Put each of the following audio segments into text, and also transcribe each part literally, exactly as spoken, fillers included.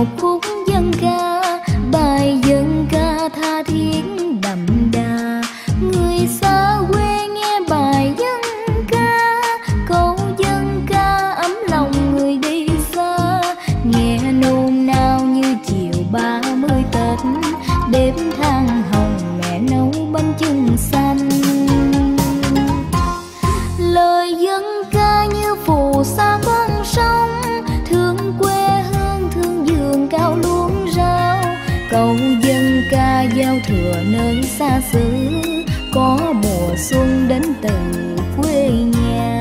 một khúc dân ca, bài dân ca tha thiết đậm đà. Người xa quê nghe bài dân ca, câu dân ca ấm lòng người đi xa. Nghe nôn nao như chiều ba mươi Tết, đêm than hồng mẹ nấu bánh chưng xanh. Lời dân ca như phù sa con sông, thương quê hương thương vườn cao luống rau. Câu dân ca giao thừa nơi xa xứ, có mùa xuân đến từ quê nhà.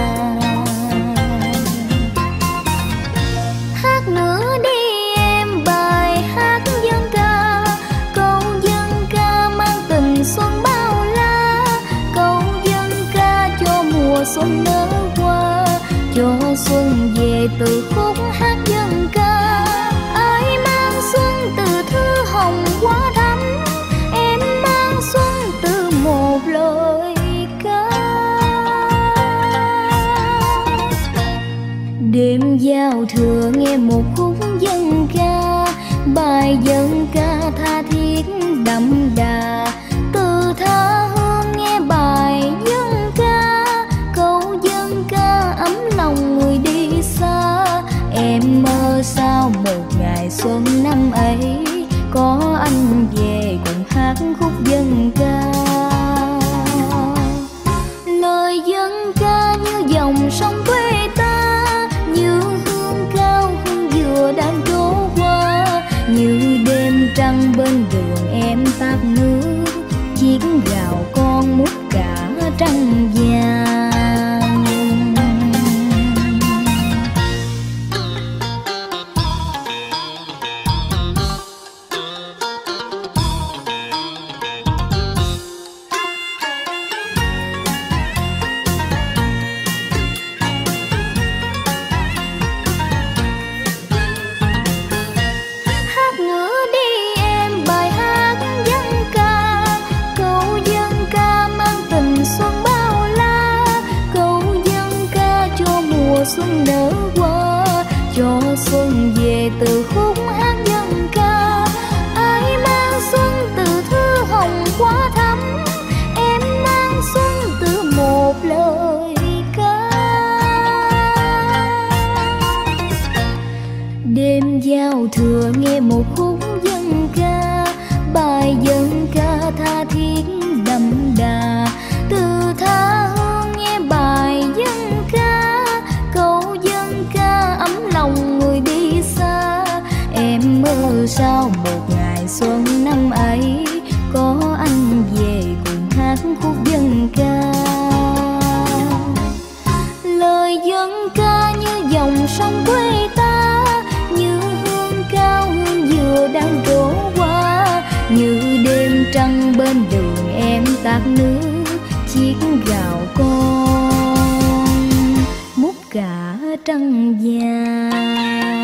Hát nữa đi em bài hát dân ca, câu dân ca mang tình xuân bao la. Câu dân ca cho mùa xuân nở hoa, cho xuân về từ khúc hát dân ca. Ai mang xuân từ thư hồng quá thắm, em mang xuân từ một lời ca. Đêm giao thừa nghe một khúc dân ca, bài dân ca tha thiết đậm đà. Từ tha hương nghe bài dân ca, câu dân ca ấm lòng người đi xa. Em mơ sao một ngày xuân năm ấy, có anh về cùng hát khúc dân ca. Lời dân ca như dòng sông quê ta, như hương cao hương dừa đang trổ qua. Như đêm trăng bên đường em tát nước, chiếc gạo con múc cả trăng vàng. Xuân nở hoa, cho xuân về từ khúc hát dân ca. Ai mang xuân từ thư hồng quá thắm, em mang xuân từ một lời ca. Đêm giao thừa nghe một khúc dân ca, bài dân ca tha thiết đậm đà. Từ tha hương nghe bài dân ca, câu dân ca ấm lòng người đi xa. Em mơ sao một ngày xuân năm ấy, có anh về cùng hát khúc dân ca. Lời dân ca như dòng sông quê ta, như hương cao hương dừa đang trổ qua. Như đêm trăng bên đường em tát nước, chiếc gạo con múc cả trăng vàng.